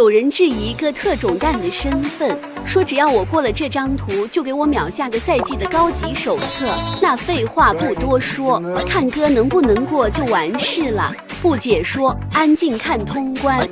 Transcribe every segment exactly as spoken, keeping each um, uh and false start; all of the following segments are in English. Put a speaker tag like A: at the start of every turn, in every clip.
A: 有人质疑一个特种蛋的身份，说只要我过了这张图，就给我秒下个赛季的高级手册。那废话不多说，看哥能不能过就完事了。不解说，安静看通关。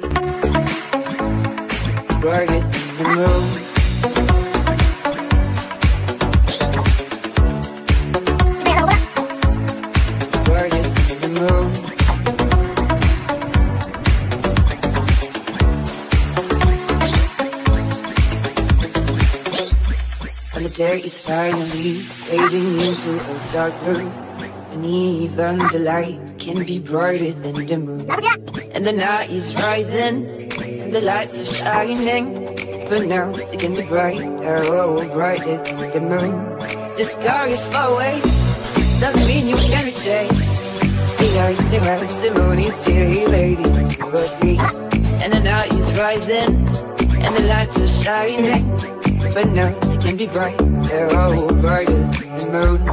B: The day is finally fading into a dark blue, and even the light can be brighter than the moon. And the night is right then, and the lights are shining, but now they can be bright, oh, brighter than the moon. The sky is far away, doesn't mean you can reach it. Behind the clouds, the moon is still waiting to appear. And the night is right then, and the lights are shining, but now they can be bright, oh, brighter than the moon.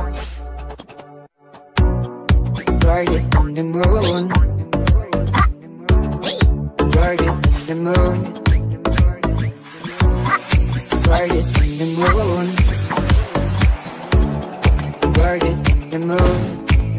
B: Brighter than the moon. Brighter than the moon. Brighter than the moon. Brighter than the moon.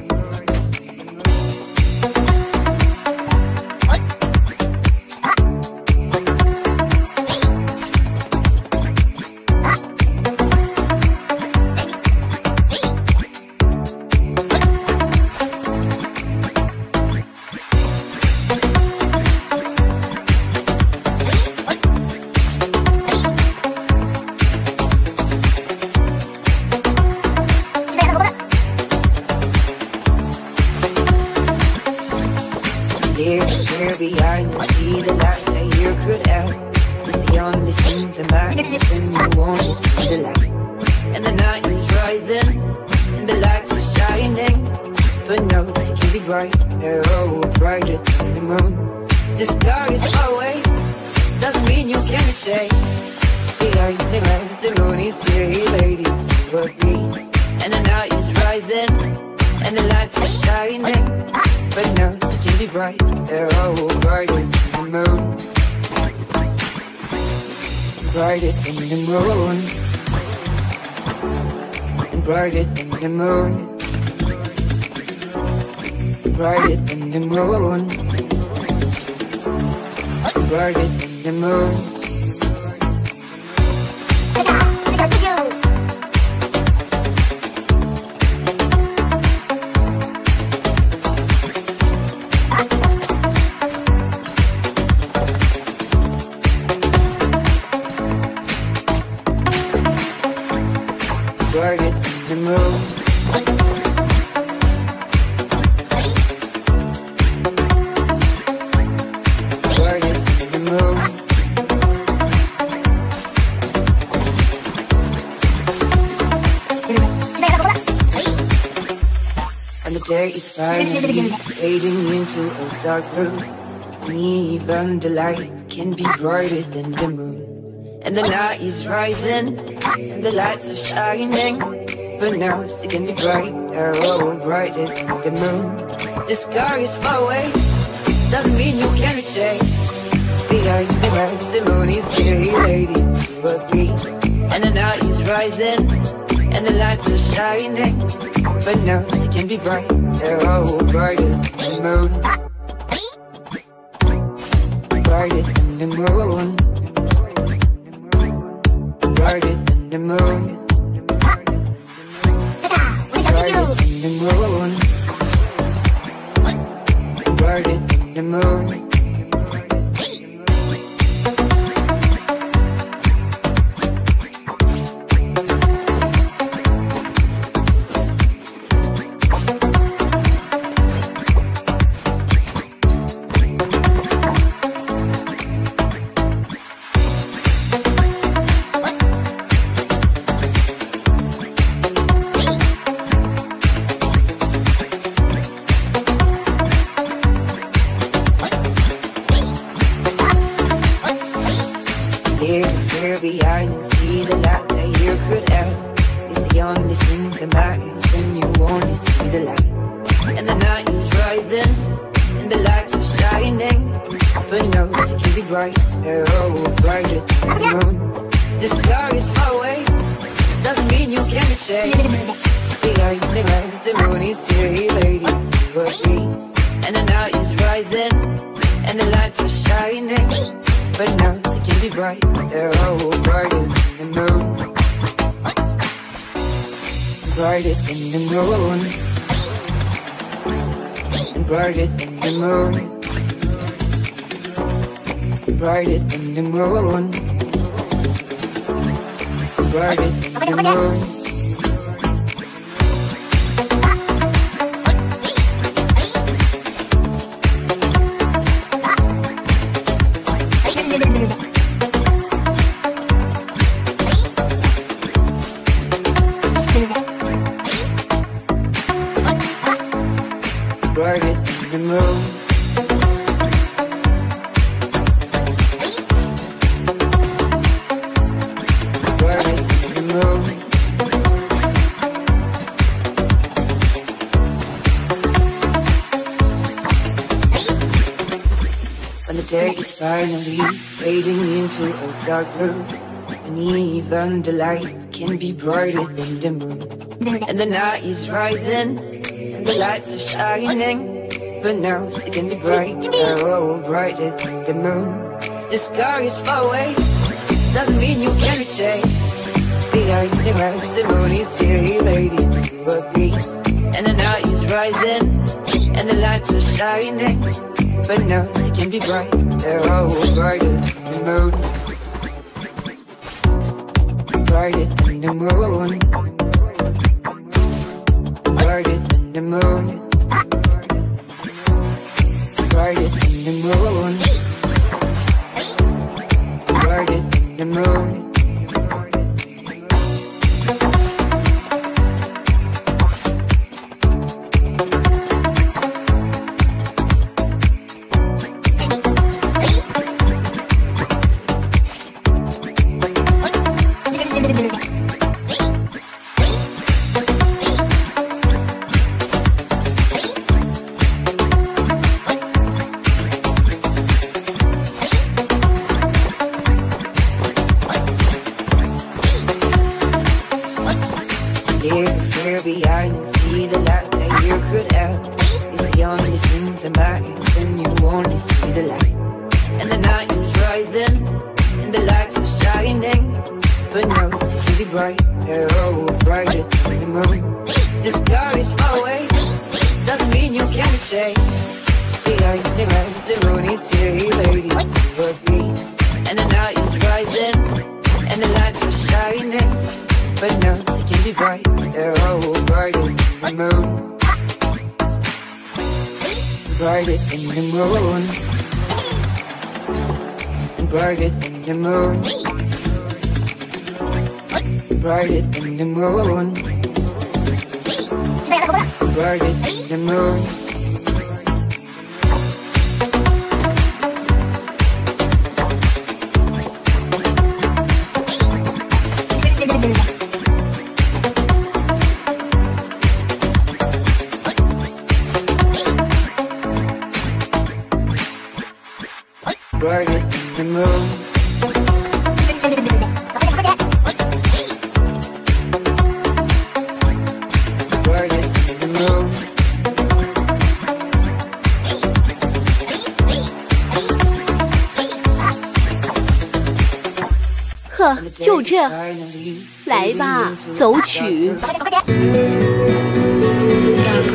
B: Here, here behind you, see the light that you could have. It's the only thing that matters when you want to see the light. And the night is right then, and the lights are shining, but no, it can be bright, oh, brighter than the moon. The sky is far away, doesn't mean you can't reach it. Behind the clouds, the moon is still waiting to appear. And the night is right then, and the lights are shining, but no, it can be bright, oh, brighter than the moon. Brighter than the moon. And brighter than the moon. Brighter than the moon. Brighter than the moon. Brighter than the moon. Brighter than the moon. And the day is finally fading into a dark blue, and even the light can be brighter than the moon. And the night is right then, and the lights are shining, but now it can be bright, oh, brighter than the moon. The sky is far away, doesn't mean you can't reach it. Behind the clouds, the moon is still waiting to appear. And the night is right then, and the lights are shining, but now it can be bright, oh, brighter than the moon. Brighter than the moon. Brighter than the moon. Brighter than the moon. Brighter than the moon. Here, here behind you, see the light that you could have. It's the only thing that matters when you want to see the light. And the night is right then, and and the lights are shining, but no, it can be bright, oh, brighter than the moon. The sky is far away, doesn't mean you can't reach it. Behind the clouds, the moon is here, lady, to a beat. And the night is right then, and the lights are shining, but no, it can be bright, oh, brighter than the moon. Brighter than the moon, and brighter than the moon, brighter than the moon, brighter than the moon. Brighter than the moon, brighter than the moon, when the day is finally fading into a dark blue, and even the light can be brighter than the moon, and the night is right then, and the lights are shining, but now it can be bright, oh, brighter than the moon. The sky is far away, doesn't mean you can't reach it. Behind the clouds, the moon is here, lady, to a beat. And the night is rising, and the lights are shining, but now it can be bright, oh, brighter than the moon. Brighter than the moon, brighter than the moon, brighter than the moon, brighter than the moon. Here behind and see the light that you could have. It's the only thing that matters when you only see the light. And the night is right then, and the lights are shining, but no, it can be bright, oh, brighter than the moon. The sky is far away, doesn't mean you can't reach it. Behind the clouds, the moon is here, lady, to a beat. And the night is right then, and the lights are shining, but no, it can be bright, oh, brighter than the moon. Brighter than the moon, brighter than the moon, brighter than the moon, brighter than the moon. Brighter than the moon, brighter than the moon.
A: 呵，就这，来吧，走曲。